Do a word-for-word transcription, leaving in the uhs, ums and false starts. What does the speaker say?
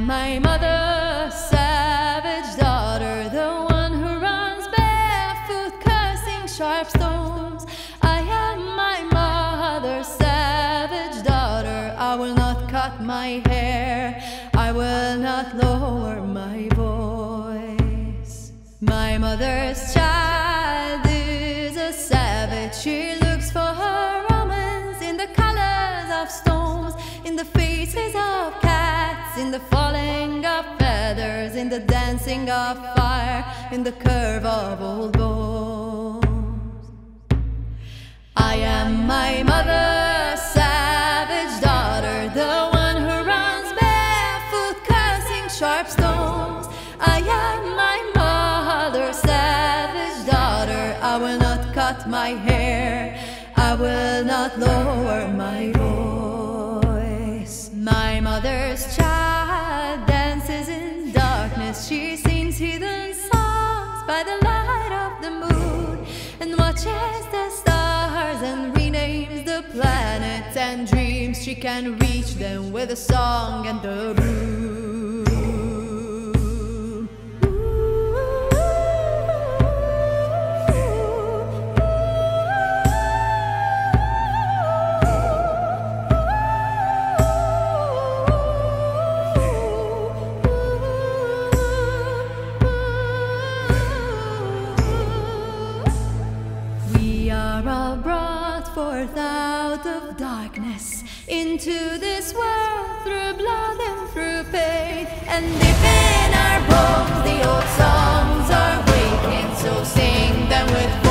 am my mother's savage daughter, the one who runs barefoot, cursing sharp stones. I am my mother's savage daughter. I will not cut my hair, I will not lower my voice. My mother's child is a savage. She looks for her romance in the colors of stones, in the faces of cats, in the falling of feathers, in the dancing of fire, in the curve of old bones. I am my mother's savage daughter, the one who runs barefoot, cursing sharp stones. I am my mother's savage daughter. I will not cut my hair, I will not lower my voice. My mother's child dances in darkness. She sings hidden songs by the light of the moon, and watches the stars and renames the planets, and dreams she can reach them with a song and a broom. We are all brought forth out of darkness into this world through blood and through pain, and deep in our bones the old songs are waking, so sing them with